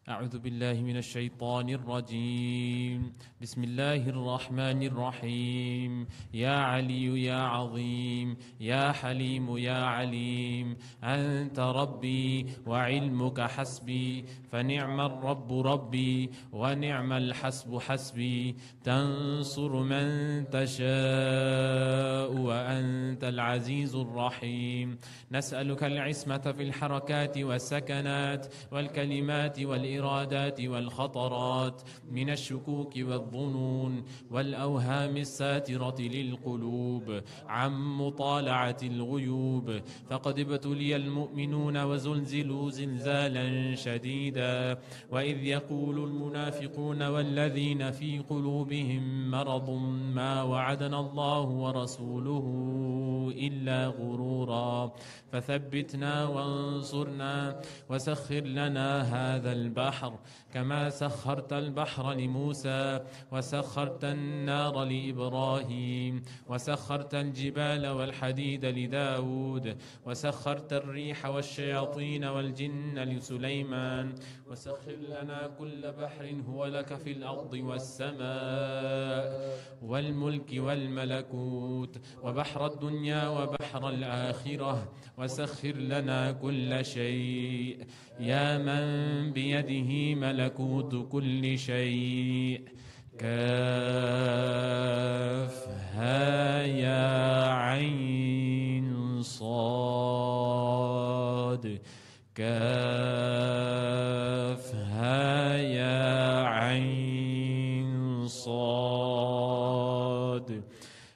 أعوذ بالله من الشيطان الرجيم. بسم الله الرحمن الرحيم. يا علي يا عظيم يا حليم يا عليم، أنت ربي وعلمك حسبي، فنعم الرب ربي ونعم الحسب حسبي. تنصر من تشاء وأنت العزيز الرحيم. نسألك العصمة في الحركات والسكنات والكلمات والإرادات والخطرات، من الشكوك والظنون والأوهام الساترة للقلوب، عن مطالعة الغيوب. فقد ابتلي المؤمنون وزلزلوا زلزالا شديدا، وإذ يقول المنافقون والذين في قلوبهم مرض ما وعدنا الله ورسوله إلا غرورا. فثبتنا وانصرنا وسخر لنا هذا البحر كما سخرت البحر لموسى، وسخرت النار لإبراهيم، وسخرت الجبال والحديد لداود، وسخرت الريح والشياطين والجن لسليمان. وسخر لنا كل بحر هو لك في الأرض والسماء والملك والملكوت، وبحر الدنيا وبحر الآخرة. وسخر لنا كل شيء، يا من بيده ملكوت كل شيء. كافها يا عين صاد. كافها يا عين صاد.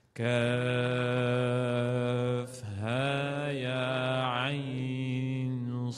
كافها يا عين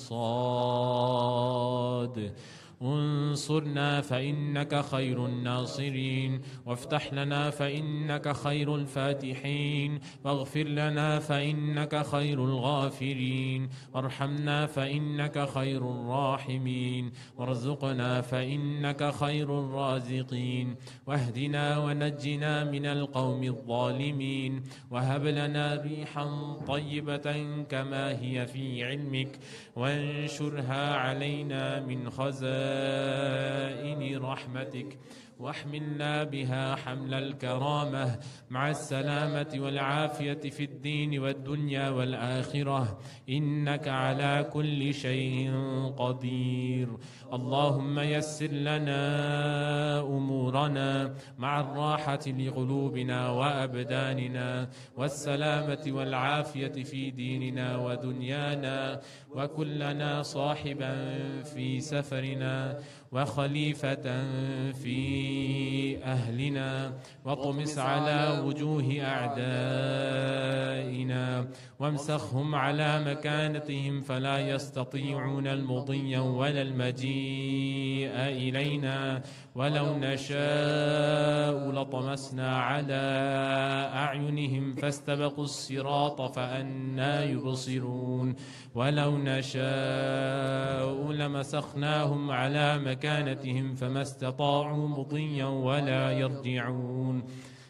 صاد. انصرنا فإنك خير الناصرين، وافتح لنا فإنك خير الفاتحين، واغفر لنا فإنك خير الغافرين، وارحمنا فإنك خير الراحمين، وارزقنا فإنك خير الرازقين، واهدنا ونجنا من القوم الظالمين، وهب لنا ريحا طيبة كما هي في علمك، وانشرها علينا من خزائن رحمتك، واحملنا بها حمل الكرامة مع السلامة والعافية في الدين والدنيا والآخرة، إنك على كل شيء قدير. اللهم يسر لنا أمورنا مع الراحة لقلوبنا وأبداننا، والسلامة والعافية في ديننا ودنيانا، وكلنا صاحبا في سفرنا، وخليفة في أهلنا، وطمس على وجوه أعدائنا، وامسخهم على مكانتهم فلا يستطيعون المضي ولا المجيء إلينا. ولو نشاء لطمسنا على أعينهم فاستبقوا الصراط فأنى يبصرون. ولو نشاء لمسخناهم على مكانتهم فما استطاعوا مضيا ولا يرجعون.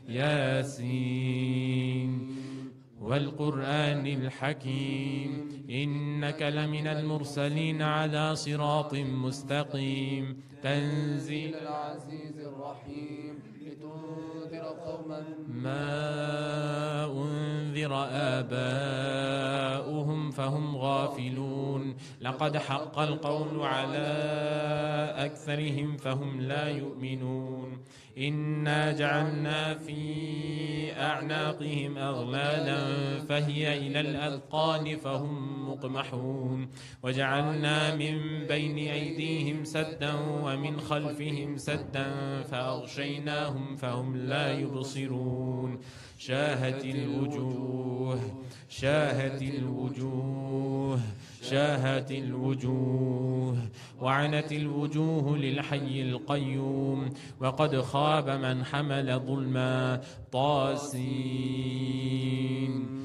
ياسين والقرآن الحكيم، إنك لمن المرسلين على صراط مستقيم. تنزيل العزيز الرحيم، لتنذر قوما ما أنذر آباؤهم فهم غافلون. لقد حق القول على أكثرهم فهم لا يؤمنون. إنا جعلنا في أعناقهم أغلالا فهي إلى الأذقان فهم مقمحون. وجعلنا من بين أيديهم سدا ومن خلفهم سدا فأغشيناهم فهم لا يبصرون. شاهت الوجوه شاهت الوجوه شاهت الوجوه وعنت الوجوه للحي القيوم، وقد خاب من حمل ظلما. طاسين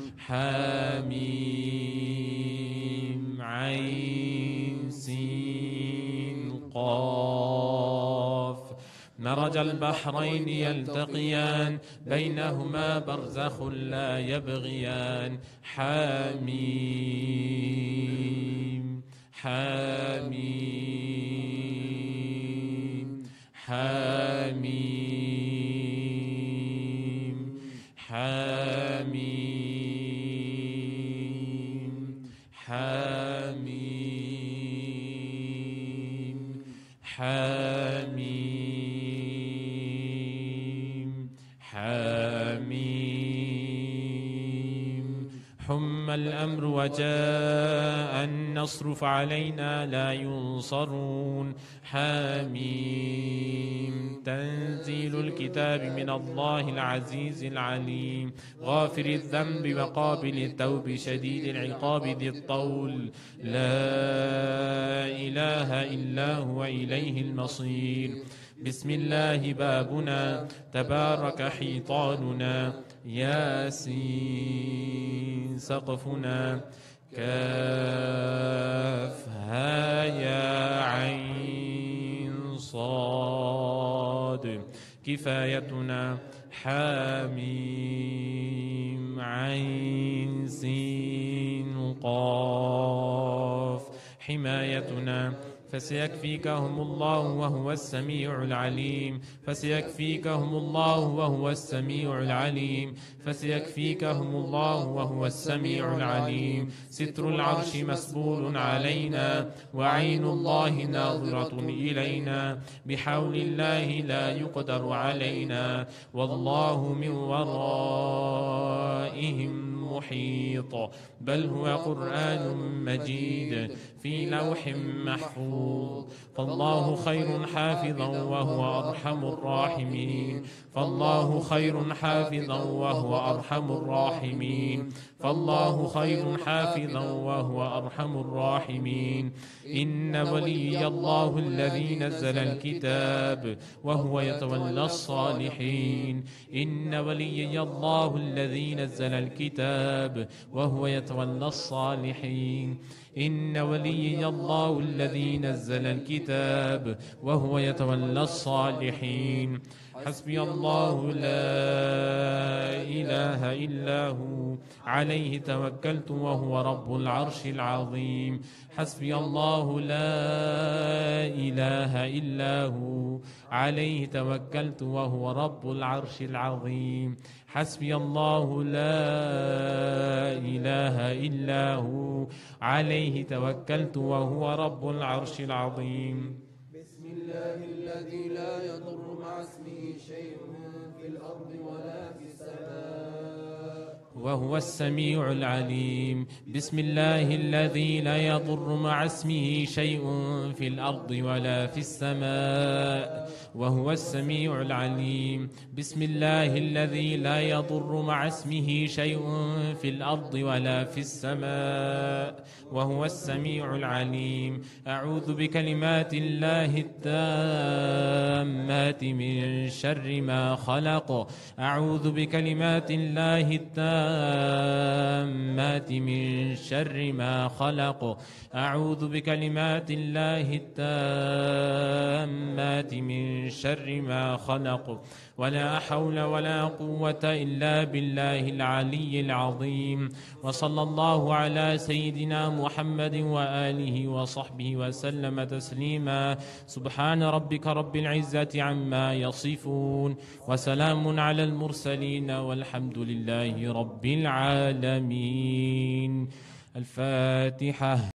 حاميم عين سين قاف. مرج البحرين يلتقيان بينهما برزخ لا يبغيان. حاميم حاميم حميم حميم حميم حميم حميم حم الأمر وجاء النصر فعلينا لا ينصرون حميم تنزيل الكتاب من الله العزيز العليم غافر الذنب وقابل التوب شديد العقاب ذي الطول لا إله إلا هو إليه المصير بسم الله بابنا تبارك حيطاننا ياسين سقفنا كاف ها يا عين صاد كفايتنا حميم عين سين قاف حمايتنا فسيكفيكهم الله وهو السميع العليم فسيكفيكهم الله وهو السميع العليم فسيكفيكهم الله وهو السميع العليم ستر العرش مسبول علينا وعين الله ناظرة إلينا بحول الله لا يقدر علينا والله من ورائهم محيط بل هو قرآن مجيد في لوح محفوظ فالله خير حافظا وهو أرحم الراحمين فالله خير حافظا وهو أرحم الراحمين فالله خير حافظا وهو أرحم الراحمين إن ولي الله الذي نزل الكتاب وهو يتولى الصالحين إن ولي الله الذي نزل الكتاب وهو يتولى الصالحين إن ولي الله الذي نزل الكتاب وهو يتولى الصالحين حسبي الله لا إله إلا هو عليه توكلت وهو رب العرش العظيم حسبي الله لا إله إلا هو عليه توكلت وهو رب العرش العظيم حسبي الله لا إله إلا هو عليه توكلت وهو رب العرش العظيم بسم الله الذي لا يضر مع اسمه شيء في الأرض ولا في السماء وهو السميع العليم بسم الله الذي لا يضر مع اسمه شيء في الأرض ولا في السماء وهو السميع العليم بسم الله الذي لا يضر مع اسمه شيء في الأرض ولا في السماء وهو السميع العليم أعوذ بكلمات الله التامات من شر ما خلق أعوذ بكلمات الله التامات من شر ما خلق أعوذ بكلمات الله التامات من شر ما خلق ولا حول ولا قوة إلا بالله العلي العظيم وصلى الله على سيدنا محمد وآله وصحبه وسلم تسليما سبحان ربك رب العزة عما يصفون وسلام على المرسلين والحمد لله رب العالمين الفاتحة.